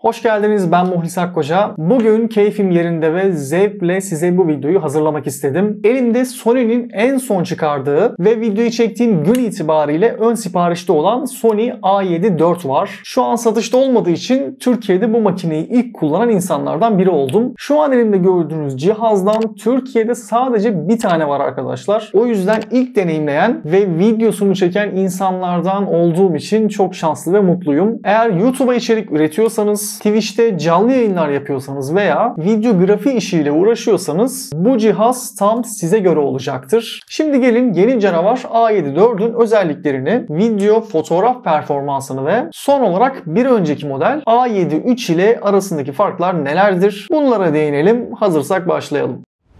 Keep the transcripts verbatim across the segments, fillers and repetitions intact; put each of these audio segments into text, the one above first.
Hoş geldiniz, ben Muhlis Akkoca. Bugün keyfim yerinde ve zevkle size bu videoyu hazırlamak istedim. Elimde Sony'nin en son çıkardığı ve videoyu çektiğim gün itibariyle ön siparişte olan Sony A yedi dört var. Şu an satışta olmadığı için Türkiye'de bu makineyi ilk kullanan insanlardan biri oldum. Şu an elimde gördüğünüz cihazdan Türkiye'de sadece bir tane var arkadaşlar. O yüzden ilk deneyimleyen ve videosunu çeken insanlardan olduğum için çok şanslı ve mutluyum. Eğer YouTube'a içerik üretiyorsanız, Twitch'te canlı yayınlar yapıyorsanız veya videografi işiyle uğraşıyorsanız bu cihaz tam size göre olacaktır. Şimdi gelin yeni canavar A yedi dört'ün özelliklerini, video, fotoğraf performansını ve son olarak bir önceki model A yedi üç ile arasındaki farklar nelerdir? Bunlara değinelim. Hazırsak başlayalım.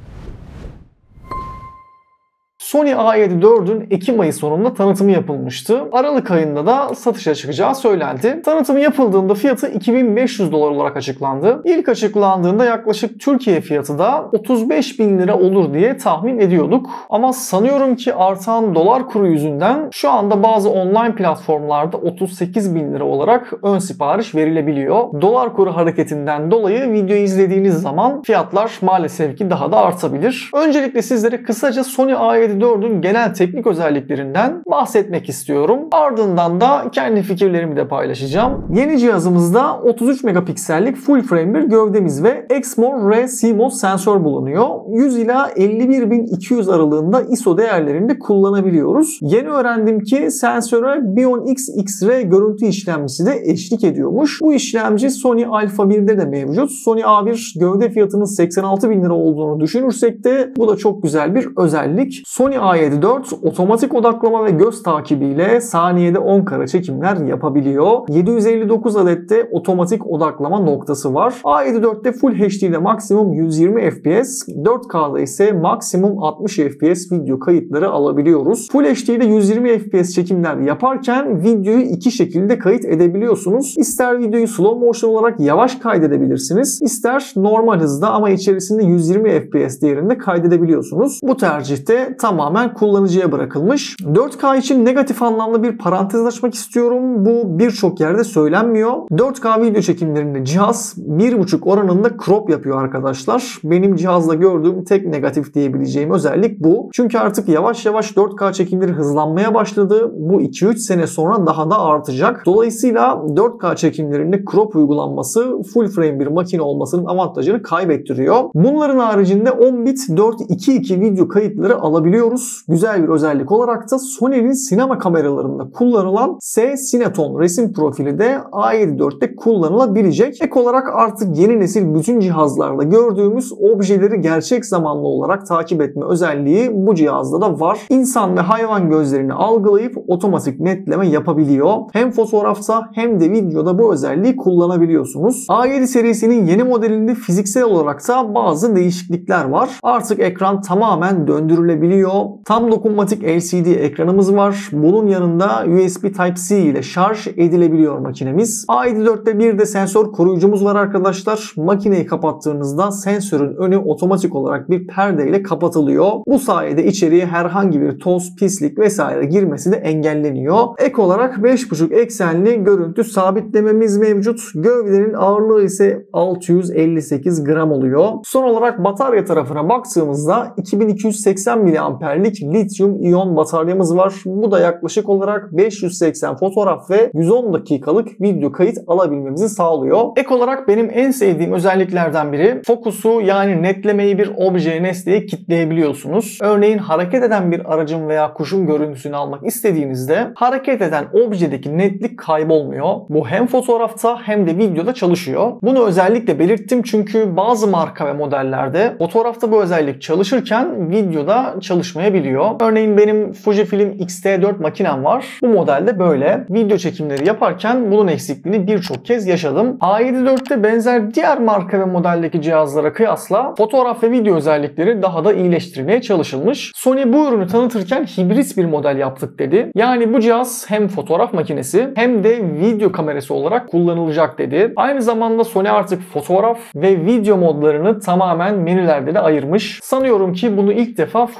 Sony A yedi dört'ün Ekim ayı sonunda tanıtımı yapılmıştı. Aralık ayında da satışa çıkacağı söylendi. Tanıtımı yapıldığında fiyatı iki bin beş yüz dolar olarak açıklandı. İlk açıklandığında yaklaşık Türkiye fiyatı da otuz beş bin lira olur diye tahmin ediyorduk. Ama sanıyorum ki artan dolar kuru yüzünden şu anda bazı online platformlarda otuz sekiz bin lira olarak ön sipariş verilebiliyor. Dolar kuru hareketinden dolayı videoyu izlediğiniz zaman fiyatlar maalesef ki daha da artabilir. Öncelikle sizlere kısaca Sony A yedi dört'ün genel teknik özelliklerinden bahsetmek istiyorum. Ardından da kendi fikirlerimi de paylaşacağım. Yeni cihazımızda otuz üç megapiksellik full frame bir gövdemiz ve Exmor R C M O S sensör bulunuyor. yüz ila elli bir bin iki yüz aralığında I S O değerlerinde kullanabiliyoruz. Yeni öğrendim ki sensöre Bion X X-Ray görüntü işlemcisi de eşlik ediyormuş. Bu işlemci Sony Alpha bir'de de mevcut. Sony A bir gövde fiyatının seksen altı bin lira olduğunu düşünürsek de bu da çok güzel bir özellik. Sony A yedi dört otomatik odaklama ve göz takibiyle saniyede on kare çekimler yapabiliyor. yedi yüz elli dokuz adette otomatik odaklama noktası var. A yedi dört'te Full H D ile maksimum yüz yirmi F P S, dört K'da ise maksimum altmış F P S video kayıtları alabiliyoruz. Full H D ile yüz yirmi F P S çekimler yaparken videoyu iki şekilde kayıt edebiliyorsunuz. İster videoyu slow motion olarak yavaş kaydedebilirsiniz, ister normal hızda ama içerisinde yüz yirmi F P S değerinde kaydedebiliyorsunuz. Bu tercihte tamamen kullanıcıya bırakılmış. dört K için negatif anlamda bir parantez açmak istiyorum. Bu birçok yerde söylenmiyor. dört K video çekimlerinde cihaz bir buçuk oranında crop yapıyor arkadaşlar. Benim cihazda gördüğüm tek negatif diyebileceğim özellik bu. Çünkü artık yavaş yavaş dört K çekimleri hızlanmaya başladı. Bu iki üç sene sonra daha da artacak. Dolayısıyla dört K çekimlerinde crop uygulanması full frame bir makine olmasının avantajını kaybettiriyor. Bunların haricinde on bit dört iki iki video kayıtları alabiliyoruz. Güzel bir özellik olarak da Sony'nin sinema kameralarında kullanılan S Cineton resim profili de A yedi dört'te kullanılabilecek. Ek olarak artık yeni nesil bütün cihazlarda gördüğümüz objeleri gerçek zamanlı olarak takip etme özelliği bu cihazda da var. İnsan ve hayvan gözlerini algılayıp otomatik netleme yapabiliyor. Hem fotoğrafta hem de videoda bu özelliği kullanabiliyorsunuz. A yedi serisinin yeni modelinde fiziksel olarak da bazı değişiklikler var. Artık ekran tamamen döndürülebiliyor. Tam dokunmatik L C D ekranımız var. Bunun yanında U S B Type-C ile şarj edilebiliyor makinemiz. A yedi dört'te bir de sensör koruyucumuz var arkadaşlar. Makineyi kapattığınızda sensörün önü otomatik olarak bir perde ile kapatılıyor. Bu sayede içeriye herhangi bir toz, pislik vesaire girmesi de engelleniyor. Ek olarak beş buçuk eksenli görüntü sabitlememiz mevcut. Gövdenin ağırlığı ise altı yüz elli sekiz gram oluyor. Son olarak batarya tarafına baktığımızda iki bin iki yüz seksen miliamperlik lityum iyon bataryamız var. Bu da yaklaşık olarak beş yüz seksen fotoğraf ve yüz on dakikalık video kayıt alabilmemizi sağlıyor. Ek olarak benim en sevdiğim özelliklerden biri fokusu, yani netlemeyi bir objeye, nesneye kitleyebiliyorsunuz. Örneğin hareket eden bir aracın veya kuşun görüntüsünü almak istediğinizde hareket eden objedeki netlik kaybolmuyor. Bu hem fotoğrafta hem de videoda çalışıyor. Bunu özellikle belirttim çünkü bazı marka ve modellerde fotoğrafta bu özellik çalışırken videoda çalışmayabiliyor. Örneğin benim Fujifilm X T dört makinem var. Bu modelde böyle. Video çekimleri yaparken bunun eksikliğini birçok kez yaşadım. A yedi dört'te benzer diğer marka ve modeldeki cihazlara kıyasla fotoğraf ve video özellikleri daha da iyileştirilmeye çalışılmış. Sony bu ürünü tanıtırken hibrit bir model yaptık dedi. Yani bu cihaz hem fotoğraf makinesi hem de video kamerası olarak kullanılacak dedi. Aynı zamanda Sony artık fotoğraf ve video modlarını tamamen menülerde de ayırmış. Sanıyorum ki bunu ilk defa Fujifilm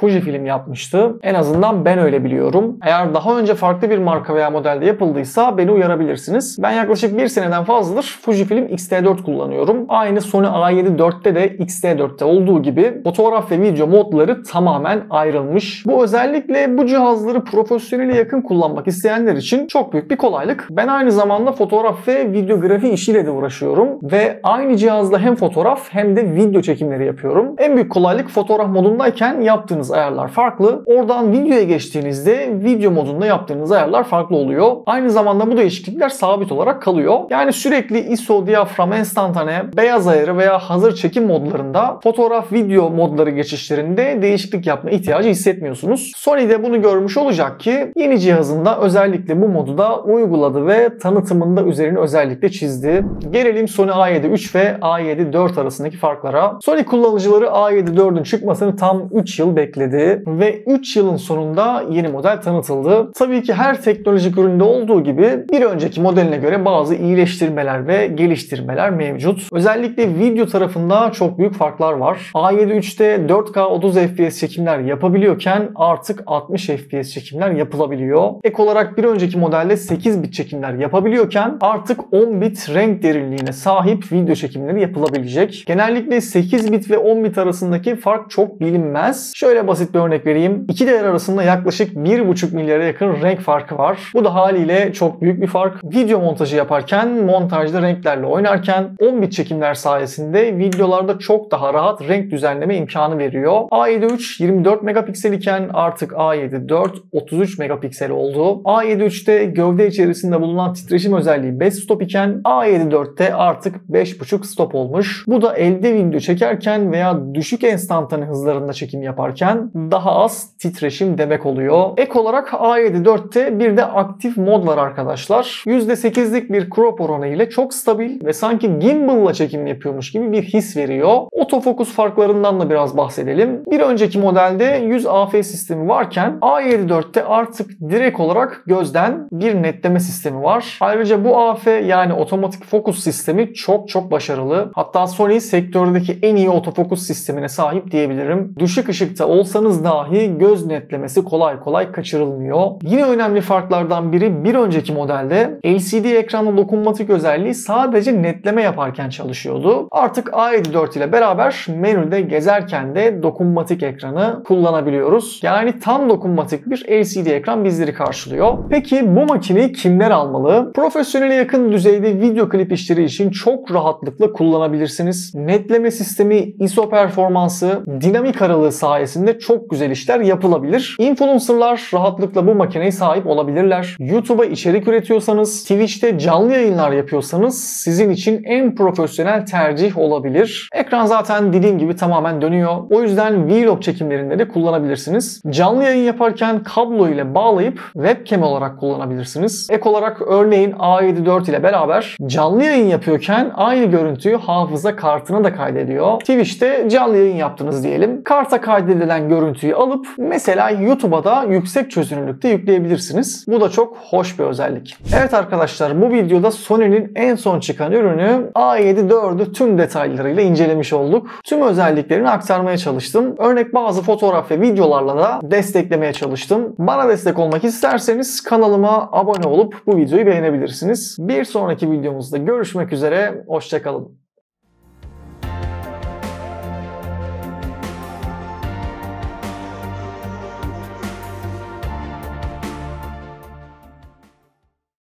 Fujifilm yapmıştı. En azından ben öyle biliyorum. Eğer daha önce farklı bir marka veya modelde yapıldıysa beni uyarabilirsiniz. Ben yaklaşık bir seneden fazladır Fujifilm X T dört kullanıyorum. Aynı Sony A yedi dörtte de X T dörtte olduğu gibi fotoğraf ve video modları tamamen ayrılmış. Bu özellikle bu cihazları profesyonele yakın kullanmak isteyenler için çok büyük bir kolaylık. Ben aynı zamanda fotoğraf ve videografi işiyle de uğraşıyorum ve aynı cihazla hem fotoğraf hem de video çekimleri yapıyorum. En büyük kolaylık fotoğraf modundayken yaptığınız ayarlar farklı. Oradan videoya geçtiğinizde video modunda yaptığınız ayarlar farklı oluyor. Aynı zamanda bu değişiklikler sabit olarak kalıyor. Yani sürekli I S O, diyafram, enstantane, beyaz ayarı veya hazır çekim modlarında fotoğraf video modları geçişlerinde değişiklik yapma ihtiyacı hissetmiyorsunuz. Sony de bunu görmüş olacak ki yeni cihazında özellikle bu modu da uyguladı ve tanıtımında üzerine özellikle çizdi. Gelelim Sony A yedi üç ve A yedi dört arasındaki farklara. Sony kullanıcıları A yedi dördün çıkmasını tam üç yıl bekledi ve üç yılın sonunda yeni model tanıtıldı. Tabii ki her teknolojik üründe olduğu gibi bir önceki modeline göre bazı iyileştirmeler ve geliştirmeler mevcut. Özellikle video tarafında çok büyük farklar var. A yedi üçte dört K otuz F P S çekimler yapabiliyorken artık altmış F P S çekimler yapılabiliyor. Ek olarak bir önceki modelde sekiz bit çekimler yapabiliyorken artık on bit renk derinliğine sahip video çekimleri yapılabilecek. Genellikle sekiz bit ve on bit arasındaki fark çok bilinmez. Şöyle basit bir örnek vereyim. İki değer arasında yaklaşık bir buçuk milyara yakın renk farkı var. Bu da haliyle çok büyük bir fark. Video montajı yaparken, montajda renklerle oynarken on bit çekimler sayesinde videolarda çok daha rahat renk düzenleme imkanı veriyor. A yedi üç yirmi dört megapiksel iken artık A yedi dört otuz üç megapiksel oldu. A yedi üçte gövde içerisinde bulunan titreşim özelliği beş stop iken A yedi dörtte artık beş buçuk stop olmuş. Bu da elde video çekerken veya düşük enstantane hızlarında çekim yaparken daha az titreşim demek oluyor. Ek olarak A yedi dörtte bir de aktif mod var arkadaşlar. yüzde sekizlik bir crop oranı ile çok stabil ve sanki gimbal'la çekim yapıyormuş gibi bir his veriyor. Otofokus farklarından da biraz bahsedelim. Bir önceki modelde yüz A F sistemi varken A yedi dörtte artık direkt olarak gözden bir netleme sistemi var. Ayrıca bu A F yani otomatik fokus sistemi çok çok başarılı. Hatta Sony sektördeki en iyi otofokus sistemine sahip diyebilirim. Düşük ışıkta olsanız dahi göz netlemesi kolay kolay kaçırılmıyor. Yine önemli farklardan biri bir önceki modelde L C D ekranlı dokunmatik özelliği sadece netleme yaparken çalışıyordu. Artık A yedi dört ile beraber menüde gezerken de dokunmatik ekranı kullanabiliyoruz. Yani tam dokunmatik bir L C D ekran bizleri karşılıyor. Peki bu makineyi kimler almalı? Profesyonele yakın düzeyde video klip işleri için çok rahatlıkla kullanabilirsiniz. Netleme sistemi, I S O performansı, dinamik aralığı sayesinde çok güzel işler yapılabilir. Influencerlar rahatlıkla bu makineye sahip olabilirler. YouTube'a içerik üretiyorsanız, Twitch'te canlı yayınlar yapıyorsanız sizin için en profesyonel tercih olabilir. Ekran zaten dediğim gibi tamamen dönüyor. O yüzden vlog çekimlerinde de kullanabilirsiniz. Canlı yayın yaparken kablo ile bağlayıp webcam olarak kullanabilirsiniz. Ek olarak örneğin A yedi dört ile beraber canlı yayın yapıyorken aynı görüntüyü hafıza kartına da kaydediyor. Twitch'te canlı yayın yaptınız diyelim. Karta kaydedilen görüntüyü alıp mesela YouTube'a da yüksek çözünürlükte yükleyebilirsiniz. Bu da çok hoş bir özellik. Evet arkadaşlar, bu videoda Sony'nin en son çıkan ürünü A yedi dördü tüm detaylarıyla incelemiş olduk. Tüm özelliklerini aktarmaya çalıştım. Örnek bazı fotoğraf ve videolarla da desteklemeye çalıştım. Bana destek olmak isterseniz kanalıma abone olup bu videoyu beğenebilirsiniz. Bir sonraki videomuzda görüşmek üzere. Hoşça kalın.